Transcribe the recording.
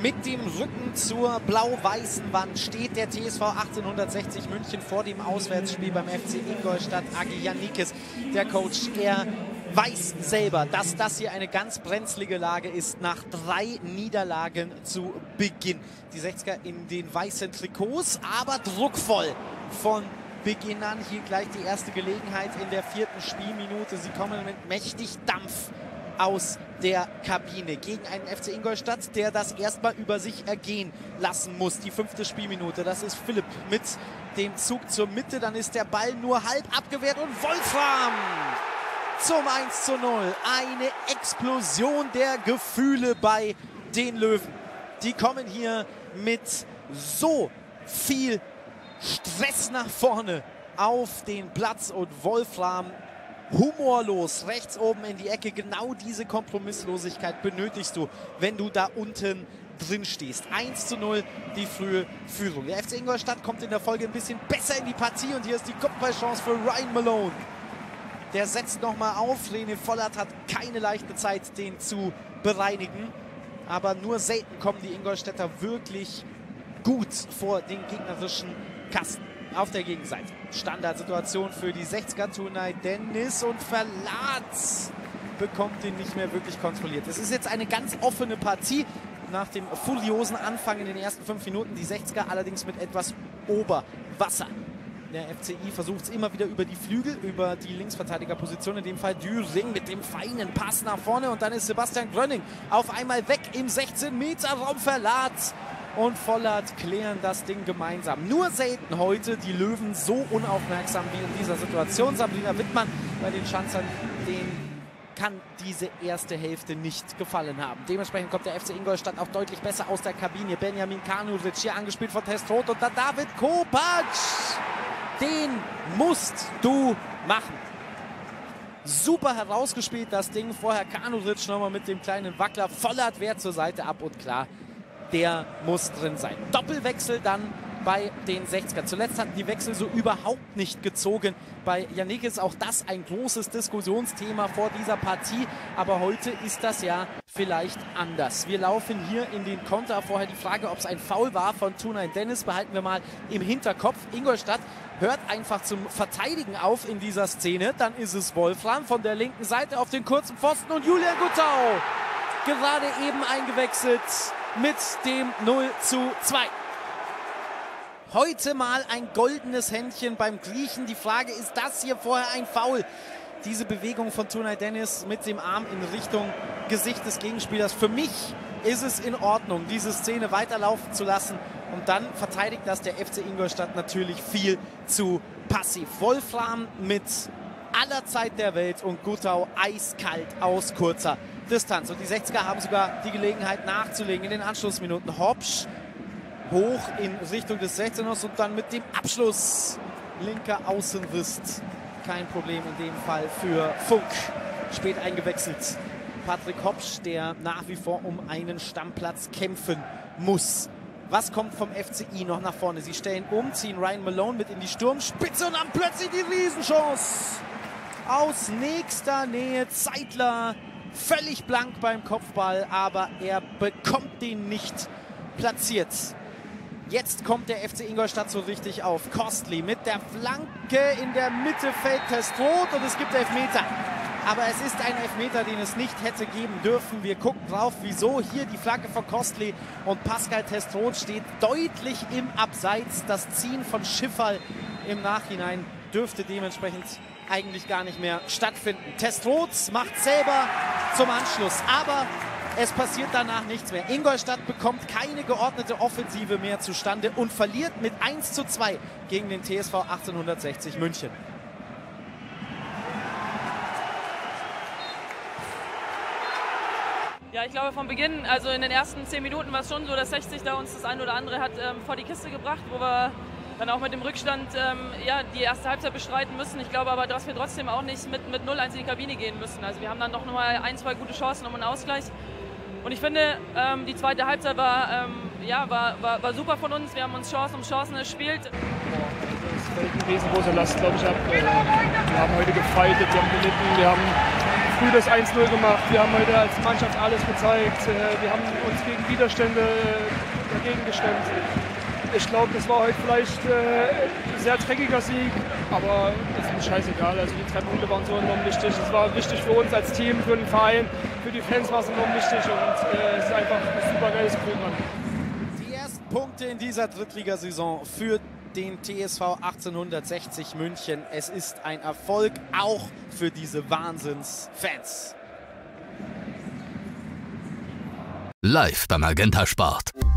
Mit dem Rücken zur blau-weißen Wand steht der TSV 1860 München vor dem Auswärtsspiel beim FC Ingolstadt. Agi Jannikis, der Coach, er weiß selber, dass das hier eine ganz brenzlige Lage ist nach 3 Niederlagen zu Beginn. Die 60er in den weißen Trikots, aber druckvoll von Beginn an. Hier gleich die erste Gelegenheit in der 4. Spielminute. Sie kommen mit mächtig Dampf aus der Kabine gegen einen FC Ingolstadt, der das erstmal über sich ergehen lassen muss. Die 5. Spielminute, das ist Philipp mit dem Zug zur Mitte. Dann ist der Ball nur halb abgewehrt und Wolfram zum 1:0. Eine Explosion der Gefühle bei den Löwen. Die kommen hier mit so viel Stress nach vorne auf den Platz und Wolfram humorlos rechts oben in die Ecke. Genau diese Kompromisslosigkeit benötigst du, wenn du da unten drin stehst. 1:0 die frühe Führung. Der FC Ingolstadt kommt in der Folge ein bisschen besser in die Partie und hier ist die Kopfballchance für Ryan Malone. Der setzt nochmal auf. René Vollert hat keine leichte Zeit, den zu bereinigen. Aber nur selten kommen die Ingolstädter wirklich gut vor den gegnerischen Kasten. Auf der Gegenseite. Standardsituation für die 60er. Tunay Dennis und Verlat bekommt den nicht mehr wirklich kontrolliert. Es ist jetzt eine ganz offene Partie. Nach dem furiosen Anfang in den ersten 5 Minuten. Die 60er allerdings mit etwas Oberwasser. Der FCI versucht es immer wieder über die Flügel, über die Linksverteidigerposition. In dem Fall Düring mit dem feinen Pass nach vorne. Und dann ist Sebastian Grönning auf einmal weg im 16-Meter-Raum. Verlat und Vollert klären das Ding gemeinsam. Nur selten heute die Löwen so unaufmerksam wie in dieser Situation. Sabrina Wittmann bei den Schanzern, den kann diese erste Hälfte nicht gefallen haben. Dementsprechend kommt der FC Ingolstadt auch deutlich besser aus der Kabine. Benjamin Kanulic hier angespielt von Testroth und dann David Kopac. Den musst du machen. Super herausgespielt das Ding. Vorher Kanulic nochmal mit dem kleinen Wackler. Vollert wehrt zur Seite ab und klar, der muss drin sein. Doppelwechsel dann bei den 60er. Zuletzt hatten die Wechsel so überhaupt nicht gezogen. Bei Jannikis auch das ein großes Diskussionsthema vor dieser Partie. Aber heute ist das ja vielleicht anders. Wir laufen hier in den Konter. Vorher die Frage, ob es ein Foul war von Tunay Dennis, behalten wir mal im Hinterkopf. Ingolstadt hört einfach zum Verteidigen auf in dieser Szene. Dann ist es Wolfram von der linken Seite auf den kurzen Pfosten und Julian Guttau gerade eben eingewechselt mit dem 0:2. Heute mal ein goldenes Händchen beim Griechen. Die Frage, ist das hier vorher ein Foul? Diese Bewegung von Tunay Dennis mit dem Arm in Richtung Gesicht des Gegenspielers. Für mich ist es in Ordnung, diese Szene weiterlaufen zu lassen. Und dann verteidigt das der FC Ingolstadt natürlich viel zu passiv. Wolfram mit aller Zeit der Welt und Guttau eiskalt aus kurzer Distanz. Und die 60er haben sogar die Gelegenheit nachzulegen in den Anschlussminuten. Hopsch hoch in Richtung des 16ers und dann mit dem Abschluss. Linker Außenriss. Kein Problem in dem Fall für Funk. Spät eingewechselt. Patrick Hopsch, der nach wie vor um einen Stammplatz kämpfen muss. Was kommt vom FCI noch nach vorne? Sie stellen um, ziehen Ryan Malone mit in die Sturmspitze und haben plötzlich die Riesenchance. Aus nächster Nähe Zeitler. Völlig blank beim Kopfball, aber er bekommt den nicht platziert. Jetzt kommt der FC Ingolstadt so richtig auf. Costly mit der Flanke in der Mitte fällt Testroth und es gibt Elfmeter. Aber es ist ein Elfmeter, den es nicht hätte geben dürfen. Wir gucken drauf, wieso. Hier die Flanke von Costly und Pascal Testroth steht deutlich im Abseits. Das Ziehen von Schifferl im Nachhinein dürfte dementsprechend eigentlich gar nicht mehr stattfinden. Testroth macht selber zum Anschluss, aber es passiert danach nichts mehr. Ingolstadt bekommt keine geordnete Offensive mehr zustande und verliert mit 1:2 gegen den TSV 1860 München. Ja, ich glaube von Beginn, also in den ersten 10 Minuten war es schon so, dass 60 da uns das ein oder andere hat vor die Kiste gebracht, wo wir dann auch mit dem Rückstand ja, die erste Halbzeit bestreiten müssen. Ich glaube aber, dass wir trotzdem auch nicht mit 0:1 in die Kabine gehen müssen. Also wir haben dann noch mal 1, 2 gute Chancen um einen Ausgleich. Und ich finde, die zweite Halbzeit war super von uns. Wir haben uns Chancen um Chancen erspielt. Das fällt eine riesengroße Last, glaube ich, ab. Wir haben heute gefightet, wir haben gelitten, wir haben früh das 1-0 gemacht. Wir haben heute als Mannschaft alles gezeigt. Wir haben uns gegen Widerstände dagegen gestemmt. Ich glaube, das war heute vielleicht ein sehr dreckiger Sieg, aber ist mir scheißegal. Also die 3 Punkte waren so enorm wichtig. Es war wichtig für uns als Team, für den Verein, für die Fans war es enorm wichtig und es ist einfach ein super geiles Gefühl. Die ersten Punkte in dieser Drittligasaison für den TSV 1860 München. Es ist ein Erfolg auch für diese Wahnsinnsfans. Live beim Magenta Sport.